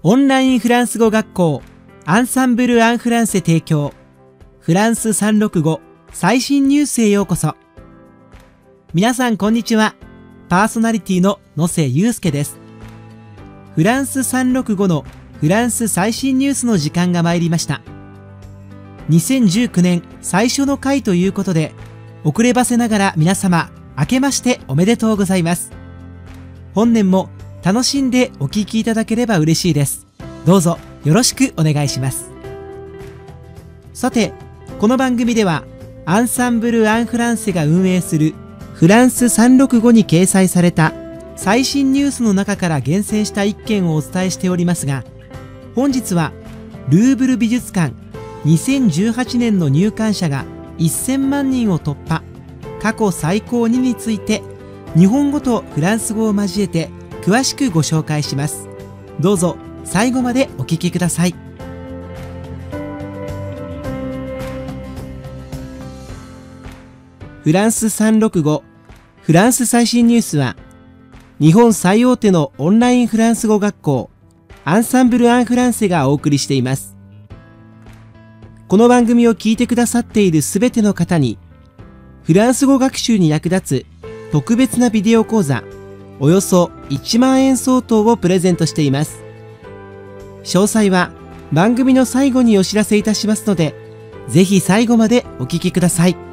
オンラインフランス語学校アンサンブル・アン・フランセ提供フランス365最新ニュースへようこそ。皆さんこんにちは。パーソナリティの野瀬祐介です。フランス365のフランス最新ニュースの時間が参りました。2019年最初の回ということで、遅ればせながら皆様明けましておめでとうございます。本年も楽しんでお聞きいただければ嬉しいです。どうぞよろしくお願いします。さて、この番組ではアンサンブル・アン・フランセが運営するフランス365に掲載された最新ニュースの中から厳選した一件をお伝えしておりますが、本日はルーブル美術館2018年の入館者が1000万人を突破、過去最高2について日本語とフランス語を交えて詳しくご紹介します。どうぞ最後までお聞きください。フランス365フランス最新ニュースは、日本最大手のオンラインフランス語学校アンサンブル・アン・フランセがお送りしています。この番組を聞いてくださっているすべての方に、フランス語学習に役立つ特別なビデオ講座およそ1万円相当をプレゼントしています。詳細は番組の最後にお知らせいたしますので、ぜひ最後までお聞きください。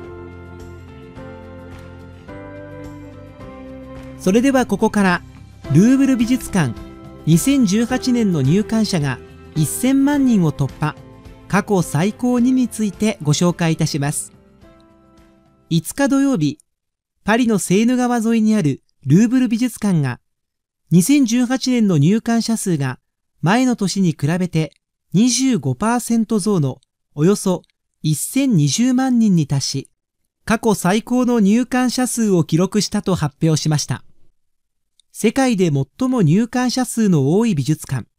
それではここからルーブル美術館2018年の入館者が1000万人を突破、過去最高2についてご紹介いたします。5日土曜日、パリのセーヌ川沿いにあるルーブル美術館が2018年の入館者数が前の年に比べて 25% 増のおよそ1020万人に達し、過去最高の入館者数を記録したと発表しました。世界で最も入館者数の多い美術館。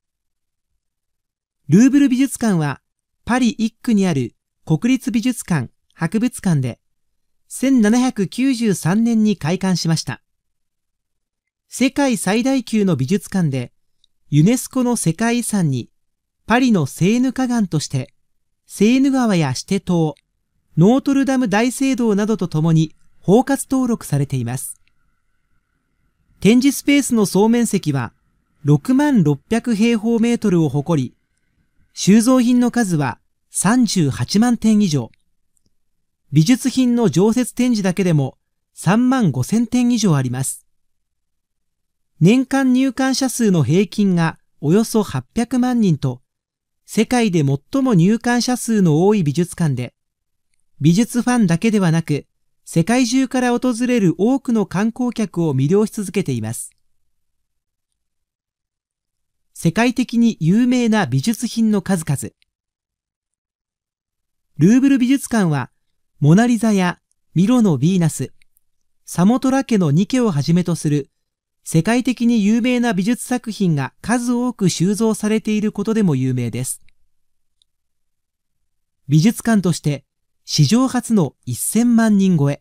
ルーブル美術館はパリ1区にある国立美術館・博物館で1793年に開館しました。世界最大級の美術館でユネスコの世界遺産にパリのセーヌ河岸としてセーヌ川やシテ島、ノートルダム大聖堂などとともに包括登録されています。展示スペースの総面積は6万600平方メートルを誇り、収蔵品の数は38万点以上。美術品の常設展示だけでも3万5000点以上あります。年間入館者数の平均がおよそ800万人と、世界で最も入館者数の多い美術館で、美術ファンだけではなく、世界中から訪れる多くの観光客を魅了し続けています。世界的に有名な美術品の数々。ルーブル美術館は、モナリザやミロのヴィーナス、サモトラ家のニケをはじめとする世界的に有名な美術作品が数多く収蔵されていることでも有名です。美術館として史上初の1000万人超え。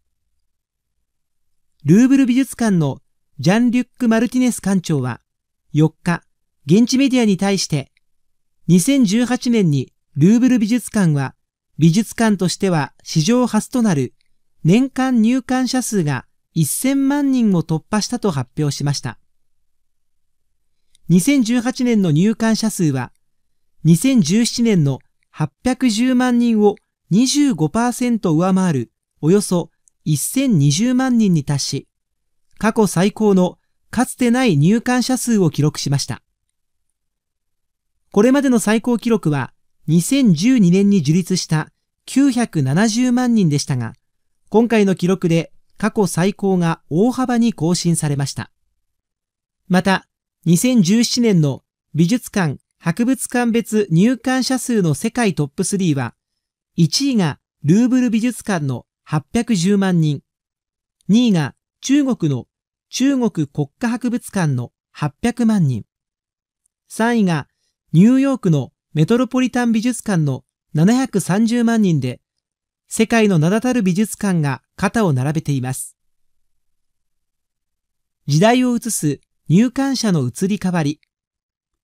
ルーブル美術館のジャン・リュック・マルティネス館長は4日、現地メディアに対して、2018年にルーブル美術館は美術館としては史上初となる年間入館者数が1000万人を突破したと発表しました。2018年の入館者数は2017年の810万人を 25% 上回るおよそ1020万人に達し、過去最高のかつてない入館者数を記録しました。これまでの最高記録は2012年に樹立した970万人でしたが、今回の記録で過去最高が大幅に更新されました。また、2017年の美術館・博物館別入館者数の世界トップ3は、1位がルーブル美術館の810万人、2位が中国の中国国家博物館の800万人、3位がニューヨークのメトロポリタン美術館の730万人で、世界の名だたる美術館が肩を並べています。時代を映す入館者の移り変わり。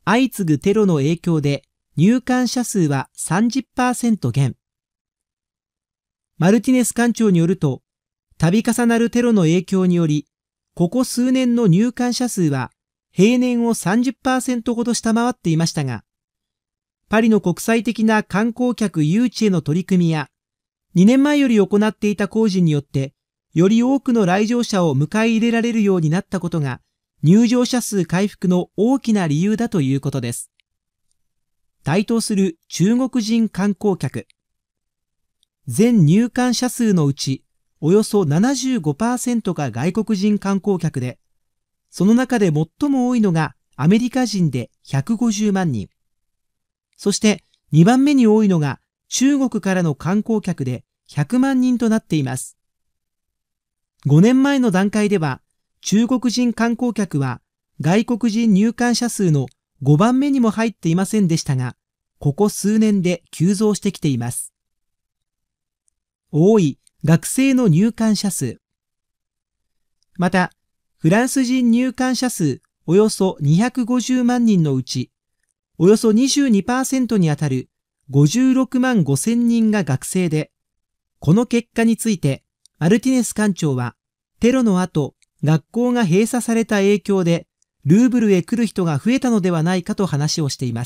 相次ぐテロの影響で入館者数は 30% 減。マルティネス館長によると、度重なるテロの影響により、ここ数年の入館者数は平年を 30% ほど下回っていましたが、パリの国際的な観光客誘致への取り組みや、2年前より行っていた工事によって、より多くの来場者を迎え入れられるようになったことが、入場者数回復の大きな理由だということです。台頭する中国人観光客。全入館者数のうち、およそ 75% が外国人観光客で、その中で最も多いのがアメリカ人で150万人。そして2番目に多いのが中国からの観光客で100万人となっています。5年前の段階では中国人観光客は外国人入館者数の5番目にも入っていませんでしたが、ここ数年で急増してきています。多い学生の入館者数。また、フランス人入館者数およそ250万人のうち、およそ 22% にあたる56万5千人が学生で、この結果についてマルティネス館長は、テロの後、学校が閉鎖された影響で、ルーブルへ来る人が増えたのではないかと話をしています。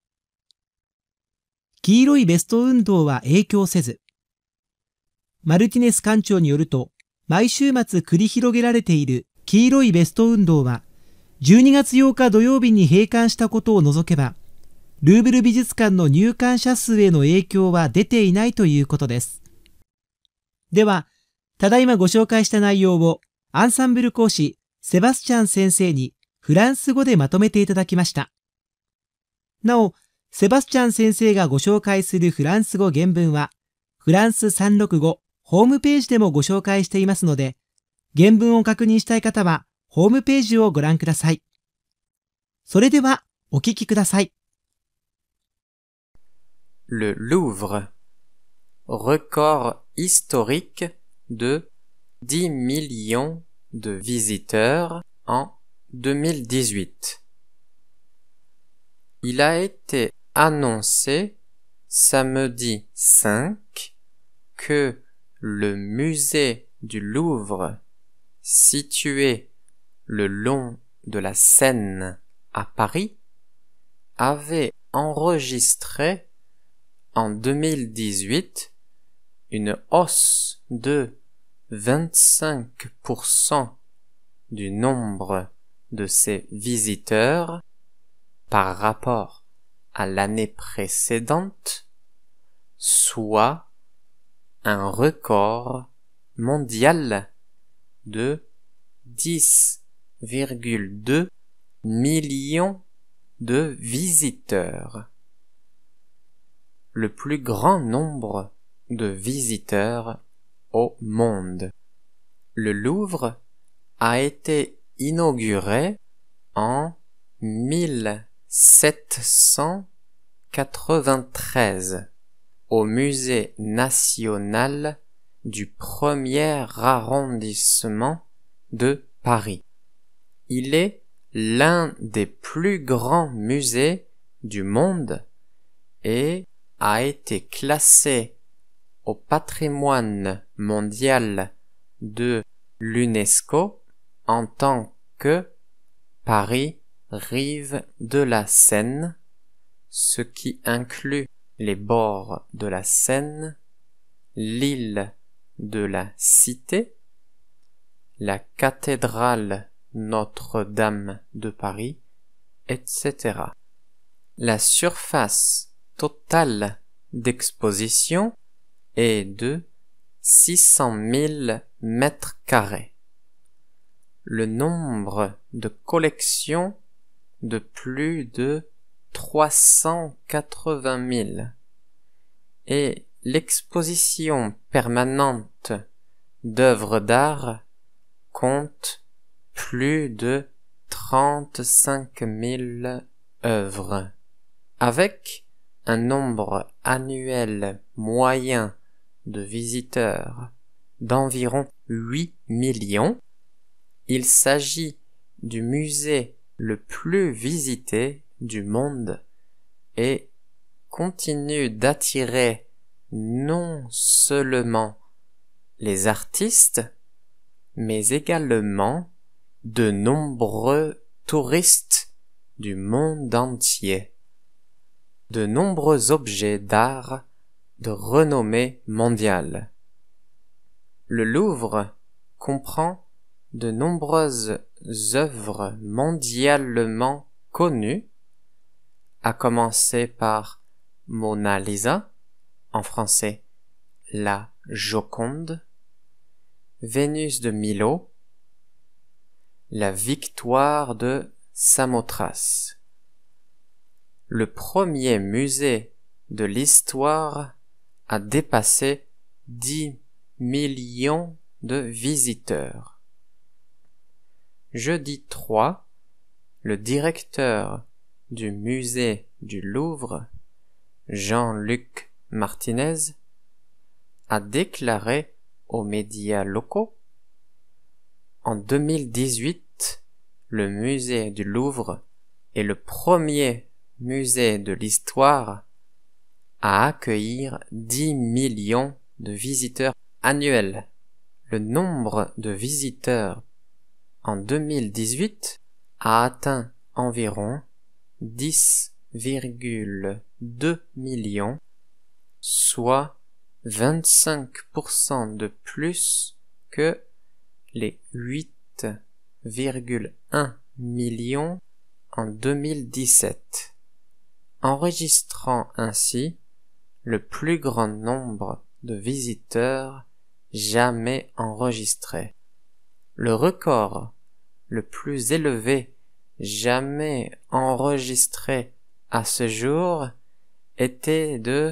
黄色いベスト運動は影響せず。マルティネス館長によると、毎週末繰り広げられている黄色いベスト運動は、12月8日土曜日に閉館したことを除けば、ルーブル美術館の入館者数への影響は出ていないということです。では、ただいまご紹介した内容をアンサンブル講師セバスチャン先生にフランス語でまとめていただきました。なお、セバスチャン先生がご紹介するフランス語原文は、フランス365ホームページでもご紹介していますので、原文を確認したい方はホームページをご覧ください。それではお聞きください。 Le Louvre. Record historique de 10 millions de visiteurs en 2018. Il a été annoncé samedi 5 que le musée du Louvre, situé le long de la Seine à Paris, avait enregistré en 2018 une hausse de 25% du nombre de ses visiteurs par rapport à l'année précédente, soit un record mondial de 10,2 millions de visiteurs. Le plus grand nombre de visiteurs au monde. Le Louvre a été inauguré en 1793 au Musée national du 1er arrondissement de Paris. Il est l'un des plus grands musées du monde et a été classé au patrimoine mondial de l'UNESCO en tant que Paris, rive de la Seine, ce qui inclut les bords de la Seine, l'île de la Cité, la cathédrale Notre-Dame de Paris, etc. La surface totale d'exposition est de 600 000 mètres carrés. Le nombre de collections de plus de 380 000 et l'exposition permanente d'œuvres d'art compte plus de 35 000 œuvres, avec un nombre annuel moyen de visiteurs d'environ 8 millions. Il s'agit du musée le plus visité du monde et continue d'attirer non seulement les artistes, mais également de nombreux touristes du monde entier. De nombreux objets d'art de renommée mondiale. Le Louvre comprend de nombreuses œuvres mondialement connues, à commencer par Mona Lisa, en français la Joconde, Vénus de Milo, la Victoire de Samothrace. Le premier musée de l'histoire a dépassé 10 millions de visiteurs. Jeudi 3, le directeur du musée du Louvre, Jean-Luc Martinez, a déclaré aux médias locaux: en 2018, le musée du Louvre est le premier musée de l'histoire à accueillir 10 millions de visiteurs annuels. Le nombre de visiteurs en 2018 a atteint environ 10,2 millions, soit 25% de plus que les 8,1 millions en 2017, enregistrant ainsi le plus grand nombre de visiteurs jamais enregistré. Le record le plus élevé jamais enregistré à ce jour était de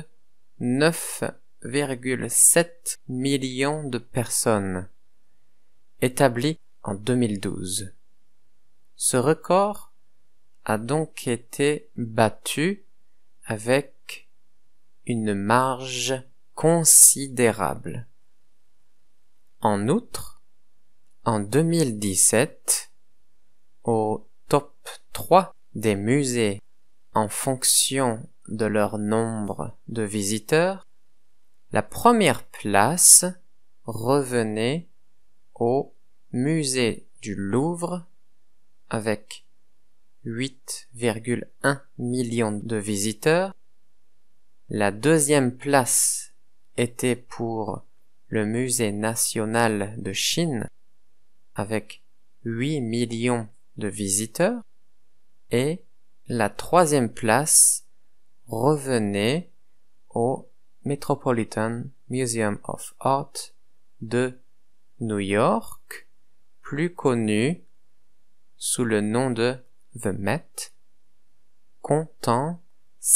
9,7 millions de personnes, établi en 2012. Ce record a donc été battu avec une marge considérable. En outre, en 2017, au top 3 des musées en fonction de leur nombre de visiteurs, la première place revenait au musée du Louvre avec 8,1 millions de visiteurs. La deuxième place était pour le musée national de Chine avec 8 millions de visiteurs et la troisième place revenait au Metropolitan Museum of Art de New York, plus connu sous le nom de The Met, comptant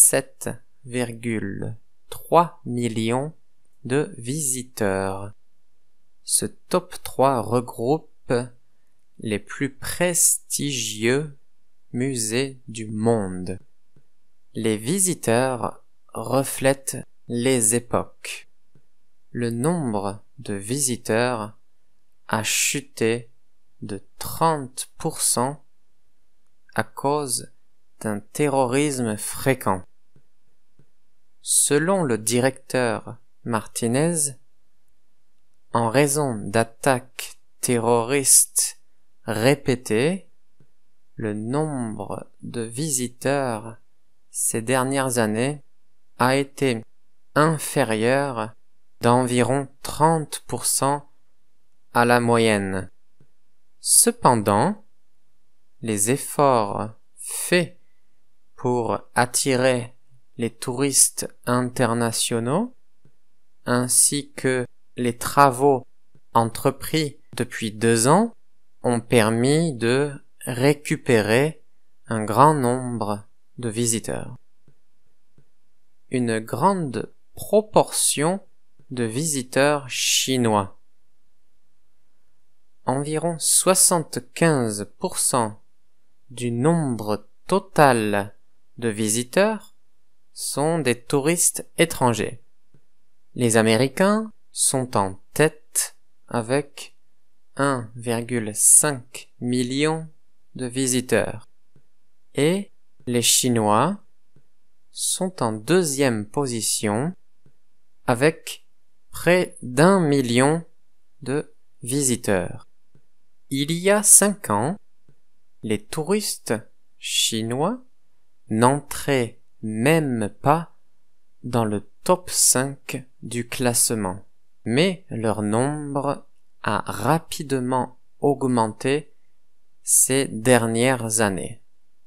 7,3 millions de visiteurs. Ce top 3 regroupe les plus prestigieux musées du monde. Les visiteurs reflètent les époques. Le nombre de visiteurs a chuté de 30% à cause d'un terrorisme fréquent. Selon le directeur Martinez, en raison d'attaques terroristes répétées, le nombre de visiteurs ces dernières années a été inférieur d'environ 30% à la moyenne. Cependant, les efforts faits pour attirer les touristes internationaux ainsi que les travaux entrepris depuis 2 ans ont permis de récupérer un grand nombre de visiteurs. Une grande proportion de visiteurs chinois. Environ 75% du nombre total de visiteurs sont des touristes étrangers. Les Américains sont en tête avec 1,5 million de visiteurs et les Chinois sont en deuxième position avec près d'1 million de visiteurs. Il y a 5 ans, les touristes chinois n'entraient même pas dans le top 5 du classement, mais leur nombre a rapidement augmenté ces dernières années.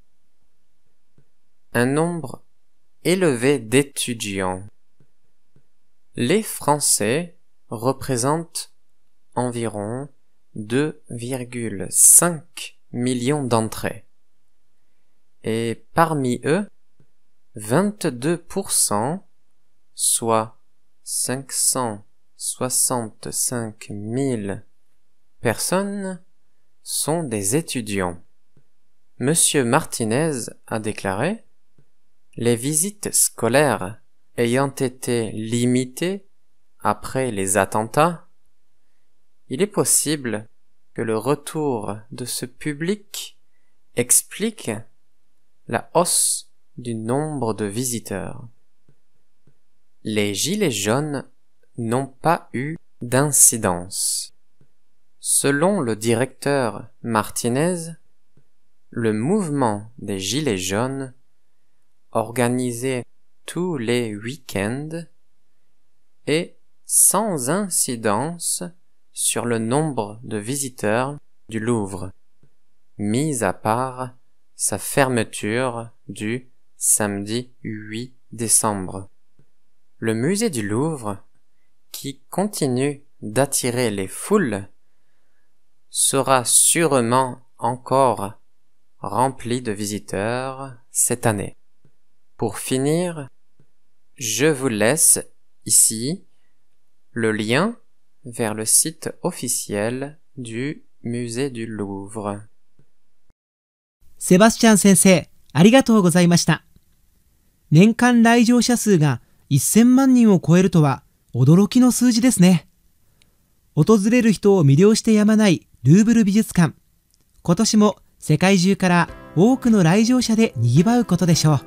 Un nombre élevé d'étudiants. Les Français représentent environ 2,5 millions d'entrées. Et parmi eux, 22%, soit 565 000 personnes, sont des étudiants. Monsieur Martinez a déclaré: les visites scolaires ayant été limitées après les attentats, il est possible que le retour de ce public explique la hausse du nombre de visiteurs. Les gilets jaunes n'ont pas eu d'incidence. Selon le directeur Martinez, le mouvement des gilets jaunes, organisé tous les week-ends, est sans incidence sur le nombre de visiteurs du Louvre, mis à part sa fermeture du samedi 8 décembre. Le musée du Louvre, qui continue d'attirer les foules, sera sûrement encore rempli de visiteurs cette année. Pour finir, je vous laisse ici le lien vers le site officiel du musée du Louvre. セバスチャン先生、ありがとうございました。年間来場者数が1000万人を超えるとは驚きの数字ですね。訪れる人を魅了してやまないルーブル美術館。今年も世界中から多くの来場者で賑わうことでしょう。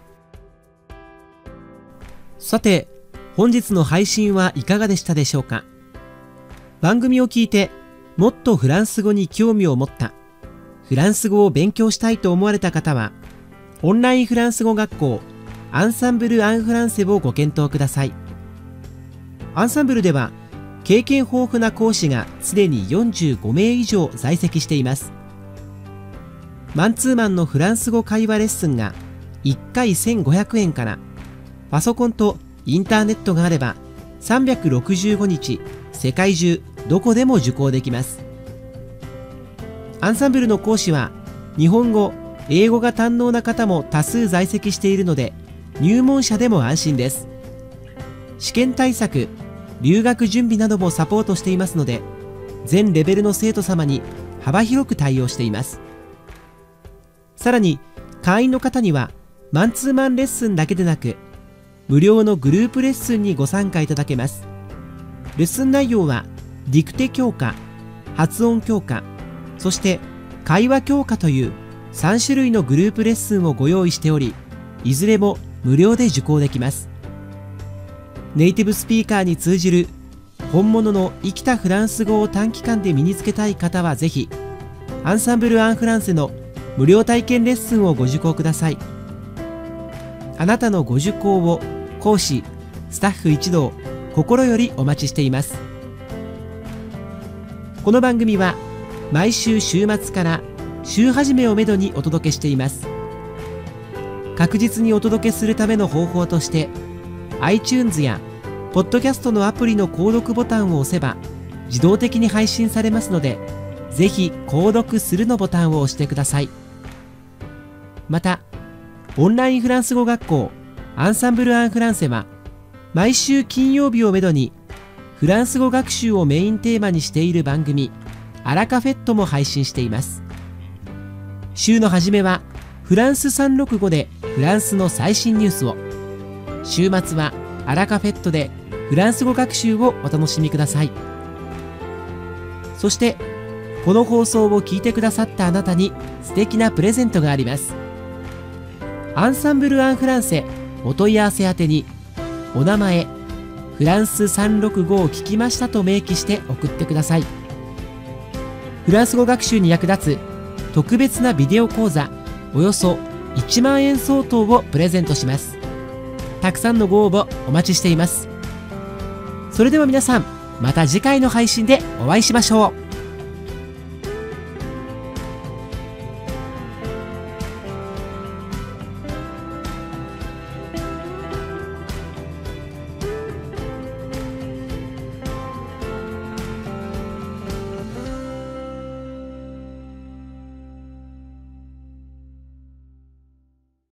さて、本日の配信はいかがでしたでしょうか。番組を聞いてもっとフランス語に興味を持った、フランス語を勉強したいと思われた方は、オンラインフランス語学校アンサンブル・アン・フランセをご検討ください。アンサンブルでは経験豊富な講師がすでに45名以上在籍しています。マンツーマンのフランス語会話レッスンが1回1500円から、パソコンとインターネットがあれば365日世界中どこでも受講できます。アンサンブルの講師は日本語、英語が堪能な方も多数在籍しているので、入門者でも安心です。試験対策、留学準備などもサポートしていますので、全レベルの生徒様に幅広く対応しています。さらに会員の方にはマンツーマンレッスンだけでなく、無料のグループレッスンにご参加いただけます。レッスン内容はディクテ強化、発音強化、そして会話強化という3種類のグループレッスンをご用意しており、いずれも無料で受講できます。ネイティブスピーカーに通じる本物の生きたフランス語を短期間で身につけたい方はぜひ、アンサンブル・アン・フランセの無料体験レッスンをご受講ください。あなたのご受講を講師、スタッフ一同心よりお待ちしています。この番組は毎週週末から週始めをめどにお届けしています。確実にお届けするための方法として、iTunes やポッドキャストのアプリの購読ボタンを押せば自動的に配信されますので、ぜひ購読するのボタンを押してください。また、オンラインフランス語学校アンサンブル・アン・フランセは毎週金曜日をめどにフランス語学習をメインテーマにしている番組アラカフェットも配信しています。週の初めはフランス365でフランスの最新ニュースを、週末はアラカフェットでフランス語学習をお楽しみください。そしてこの放送を聞いてくださったあなたに素敵なプレゼントがあります。 アンサンブル・アン・フランセお問い合わせ宛てにお名前フランス365を聞きましたと明記して送ってください。フランス語学習に役立つ特別なビデオ講座およそ1万円相当をプレゼントします。たくさんのご応募お待ちしています。それでは皆さん、また次回の配信でお会いしましょう。